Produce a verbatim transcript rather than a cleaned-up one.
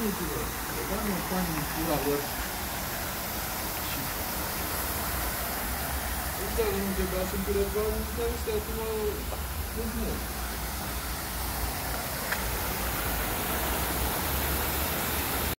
Gândiți-vă, banii în bani în cura lor și... Ăștia nu trebuia să-mi răzbau, ăștia acum... Nu, nu.